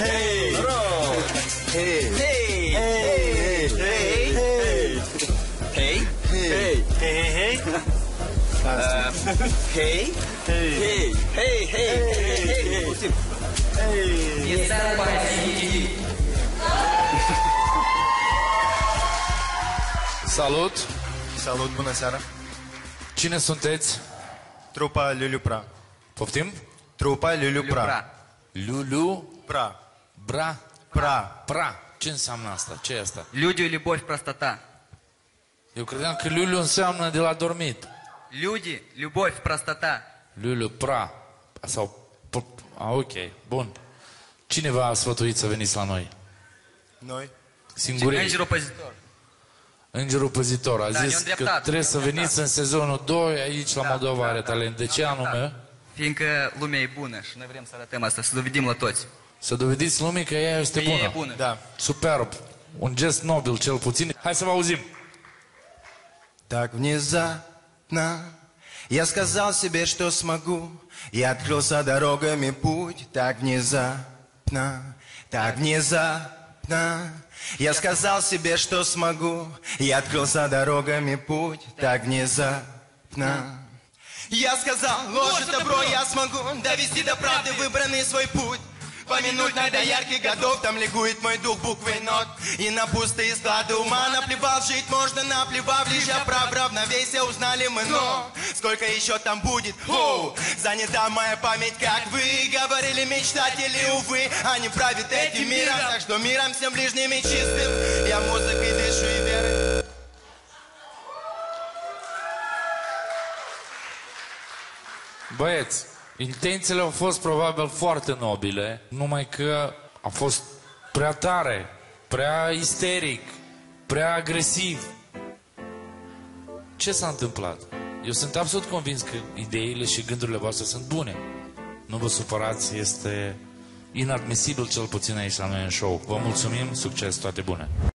Hei! Hei! Hei! Hei! Hei! Hei! Hei! Hei! Hei! Hei! Este Hei! Salut! Salut, bună seara! Cine sunteți? Trupa Lulu Pra. Poftim? Trupa Lulu Pra. Lulu? Pra. Bra? Pra. Pra. Ce înseamnă asta? Ce e asta? Люди, любовь, prostoта. Eu credeam că Lulu înseamnă de la dormit. Люди, любовь, prostoта. Lulu, pra. Sau... ok, bun. Cine v-a sfătuit să veniți la noi? Noi? Singurii? Îngerul păzitor. Îngerul păzitor. A Da, zis ne-a că îndreptat, trebuie să veniți în sezonul 2 aici la Moldova are talent. De ce anume? Fiindcă lumea e bună și noi vrem să arătăm asta, să dovedim la toți. Să dovediți lumii că ea este Că ea bună. e bună. Да. Superb. Un gest nobil cel puțin. Hai să vă auzim. Так внезапно я сказал себе, что смогу, и открылся дорогами путь. Так внезапно я сказал себе, что смогу, и открылся дорогами путь. Так внезапно я сказал, ложь добро я смогу довести до правды выбранный свой путь. Поминутно до ярких годов там ликует мой дух буквой нот. И на пустые склады ума наплевал, жить можно наплевав. Лишь я прав, равновесие узнали мы, но сколько еще там будет? Оу, занята моя память, как вы говорили, мечтатели, увы, они правят этим миром. Так что миром всем ближним и чистым я музыкой дышу и верой. Băieți, intențiile au fost probabil foarte nobile, numai că a fost prea tare, prea isteric, prea agresiv. Ce s-a întâmplat? Eu sunt absolut convins că ideile și gândurile voastre sunt bune. Nu vă supărați, este inadmisibil cel puțin aici la noi în show. Vă mulțumim, succes, toate bune!